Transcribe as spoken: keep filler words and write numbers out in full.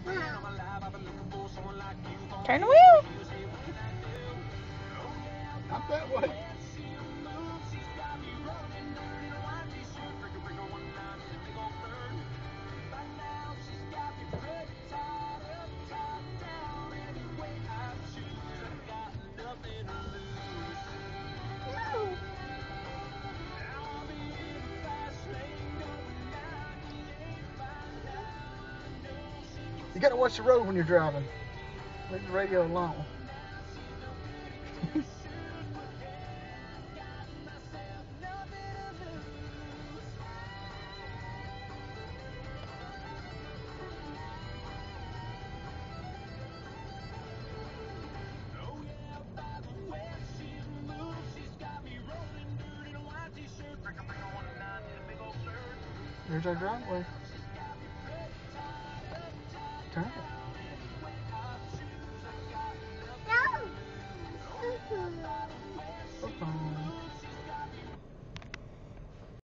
Turn the wheel. Not that way. You gotta watch the road when you're driving. Leave the radio alone. There's our driveway. Turn it.